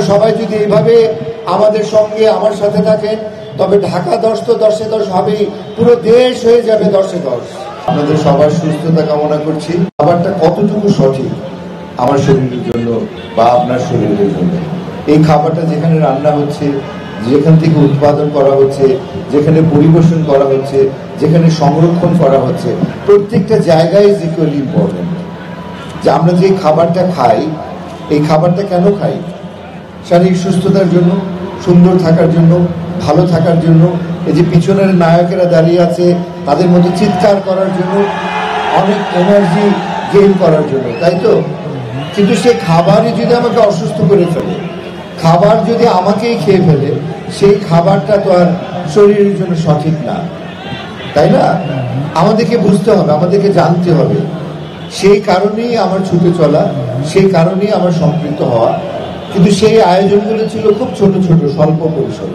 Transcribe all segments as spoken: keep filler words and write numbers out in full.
সবাই যদি এইভাবে আমাদের সঙ্গে আমার সাথে থাকেন তবে ঢাকা দশ তো দশে দশ হবেই, পুরো দেশ হয়ে যাবে দশে দশ। আপনাদের সবার সুস্থতা কামনা করছি। খাবারটা কতটুকু সঠিক আমার শরীরের জন্য বা আপনার শরীরের জন্য, এই খাবারটা যেখানে রান্না হচ্ছে, যেখান থেকে উৎপাদন করা হচ্ছে, যেখানে পরিবেশন করা হচ্ছে, যেখানে সংরক্ষণ করা হচ্ছে, প্রত্যেকটা জায়গায় ইজ ইকুয়ালি ইম্পর্টেন্ট। যে আমরা যে খাবারটা খাই, এই খাবারটা কেন খাই? শারীরিক সুস্থতার জন্য, সুন্দর থাকার জন্য, ভালো থাকার জন্য। এই যে পিছনের নায়কেরা দাঁড়িয়ে আছে তাদের মতো চিৎকার করার জন্য, অনেক এনার্জি গেইন করার জন্য, তাই তো? কিন্তু সেই খাবারই যদি আমাকে অসুস্থ করে ফেলে, খাবার যদি আমাকেই খেয়ে ফেলে, সেই খাবারটা তো আর শরীরের জন্য সঠিক না, তাই না? আমাদেরকে বুঝতে হবে, আমাদেরকে জানতে হবে। সেই কারণেই আমার ছুটে চলা, সেই কারণেই আমার সম্পৃক্ত হওয়া। কিন্তু সেই আয়োজনগুলো ছিল খুব ছোট ছোট, স্বল্প পরিসরে।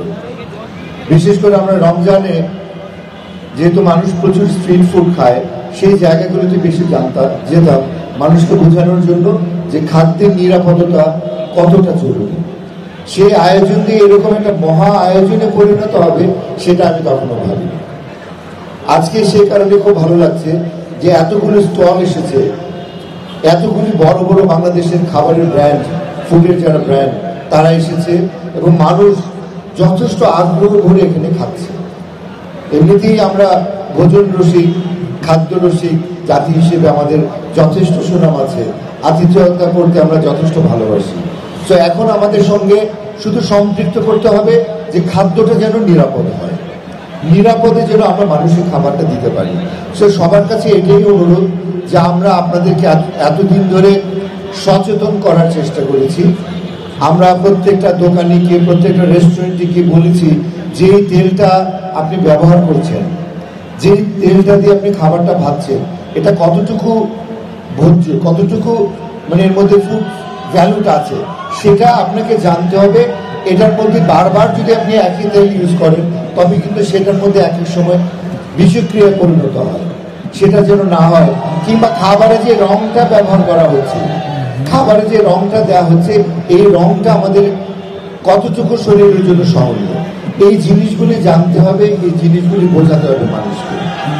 বিশেষ করে আমরা রমজানে যেহেতু মানুষ প্রচুর স্ট্রিট ফুড খায়, সেই জায়গাগুলোতে বেশি জানতাম, যেতাম মানুষকে বোঝানোর জন্য যে খাদ্যের নিরাপত্তা কতটা জরুরি। সেই আয়োজন দিয়ে এরকম একটা মহা আয়োজনে পরিণত হবে, সেটা আমি কখনো ভাবিনি। আজকে সেই কারণে খুব ভালো লাগছে যে এতগুলো স্টল এসেছে, এতগুলি বড় বড় বাংলাদেশের খাবারের ব্র্যান্ড, ফুডের যারা ব্র্যান্ড, তারা এসেছে এবং মানুষ যথেষ্ট আগ্রহ ভরে এখানে খাচ্ছে। এমনিতেই আমরা ভোজন রসিক, খাদ্য রসিক জাতি হিসেবে আমাদের যথেষ্ট সুনাম আছে, আতিথেয়তা করতে আমরা যথেষ্ট ভালোবাসি। তো এখন আমাদের সঙ্গে শুধু সম্পৃক্ত করতে হবে যে খাদ্যটা যেন নিরাপদ হয়, নিরাপদে যেন আমরা মানুষের খাবারটা দিতে পারি। সো সবার কাছে এটাই অনুরোধ যে আমরা আপনাদেরকে এতদিন ধরে সচেতন করার চেষ্টা করেছি। আমরা প্রত্যেকটা দোকানিকে, প্রত্যেকটা রেস্টুরেন্টকে বলেছি যে তেলটা আপনি ব্যবহার করছেন, যে তেলটা দিয়ে আপনি খাবারটা ভাজছেন, এটা কতটুকু ভোজ্য, কতটুকু মানে এর মধ্যে ফুড ভ্যালুটা আছে, সেটা আপনাকে জানতে হবে। এটার মধ্যে বারবার যদি আপনি একই তেল ইউজ করেন, তবে কিন্তু সেটার মধ্যে এক এক সময় বিষক্রিয়ায় পরিণত হয়, সেটা যেন না হয়। কিংবা খাবারে যে রংটা ব্যবহার করা হচ্ছে, খাবারে যে রংটা দেওয়া হচ্ছে, এই রংটা আমাদের কতটুকু শরীরের জন্য সহনীয়, এই জিনিসগুলি জানতে হবে, এই জিনিসগুলি বোঝাতে হবে মানুষকে।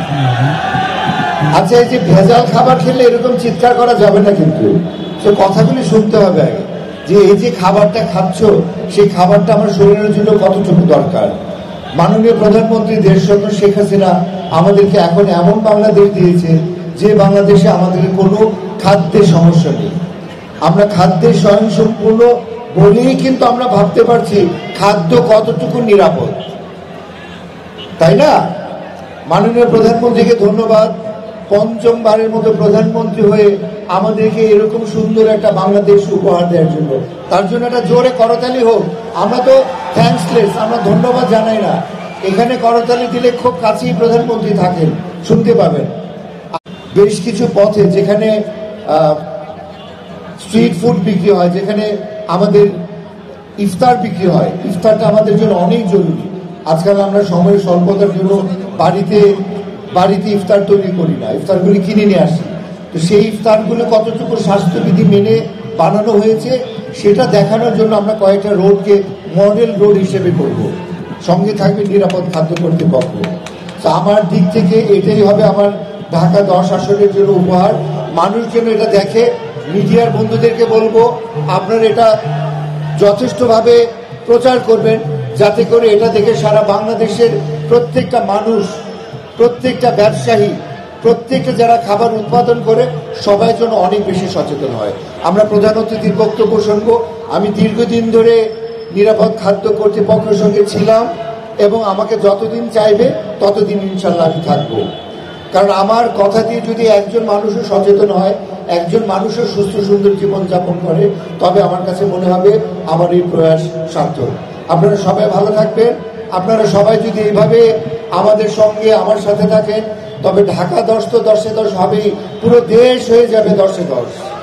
আচ্ছা, এই যে ভেজাল খাবার খেলে এরকম চিৎকার করা যাবে না, কিন্তু সে কথাগুলি শুনতে হবে আগে, যে এই যে খাবারটা খাচ্ছ, সেই খাবারটা আমার শরীরের জন্য কতটুকু দরকার। মাননীয় প্রধানমন্ত্রী দেশরত্ন শেখ হাসিনা আমাদেরকে এখন এমন বাংলাদেশ দিয়েছে যে বাংলাদেশে আমাদের কোনো খাদ্যের সমস্যা নেই। আমরা খাদ্যে স্বয়ংসম্পূর্ণ বলেই কিন্তু আমরা ভাবতে পারছি খাদ্য কতটুকু নিরাপদ, তাই না? মাননীয় প্রধানমন্ত্রীকে ধন্যবাদ, পঞ্চমবারের মতো প্রধানমন্ত্রী হয়ে আমাদেরকে এরকম সুন্দর একটা বাংলাদেশ উপহার দেওয়ার জন্য। তার জন্য একটা জোরে করতালি হোক। আমরা তো থ্যাঙ্কসলেস, আমরা ধন্যবাদ জানাই না। এখানে করতালি দিলে খুব কাছেই প্রধানমন্ত্রী থাকেন, শুনতে পাবেন। বেশ কিছু পথে যেখানে স্ট্রিট ফুড বিক্রি হয়, যেখানে আমাদের ইফতার বিক্রি হয়, ইফতারটা আমাদের জন্য অনেক জরুরি। আজকাল আমরা সময়ের স্বল্পতার জন্য বাড়িতে বাড়িতে ইফতার তৈরি করি না, ইফতারগুলি কিনে নিয়ে আসি। তো সেই ইফতারগুলো কতটুকু স্বাস্থ্যবিধি মেনে বানানো হয়েছে, সেটা দেখানোর জন্য আমরা কয়েকটা রোডকে মডেল রোড হিসেবে করব। সঙ্গে থাকবে নিরাপদ খাদ্য কর্তৃপক্ষ। তো আমার দিক থেকে এটাই হবে আমার ঢাকা দশ আসনের জন্য উপহার। মানুষ যেন এটা দেখে। মিডিয়ার বন্ধুদেরকে বলবো, আপনারা এটা যথেষ্টভাবে প্রচার করবেন, যাতে করে এটা দেখে সারা বাংলাদেশের প্রত্যেকটা মানুষ, প্রত্যেকটা ব্যবসায়ী, প্রত্যেকটা যারা খাবার উৎপাদন করে, সবাই যেন অনেক বেশি সচেতন হয়। আমরা প্রধান অতিথির বক্তব্য শুনবো। আমি দীর্ঘদিন ধরে নিরাপদ খাদ্য কর্তৃপক্ষের সঙ্গে ছিলাম এবং আমাকে যতদিন চাইবে ততদিন ইনশাল্লাহ আমি থাকবো। কারণ আমার কথা দিয়ে যদি একজন মানুষও সচেতন হয়, একজন মানুষও সুস্থ সুন্দর জীবনযাপন করে, তবে আমার কাছে মনে হবে আমার এই প্রয়াস সার্থক। আপনারা সবাই ভালো থাকবেন। আপনারা সবাই যদি এইভাবে আমাদের সঙ্গে আমার সাথে থাকেন, তবে ঢাকা দশ তো দশে দশ হবেই, পুরো দেশ হয়ে যাবে দশে দশ।